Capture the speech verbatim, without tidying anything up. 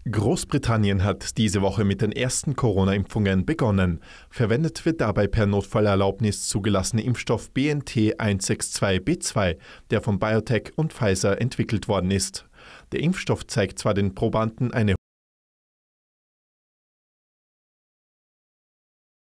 Großbritannien hat diese Woche mit den ersten Corona-Impfungen begonnen. Verwendet wird dabei per Notfallerlaubnis zugelassene Impfstoff B N T eins sechs zwei B zwei, der von BioNTech und Pfizer entwickelt worden ist. Der Impfstoff zeigt zwar den Probanden eine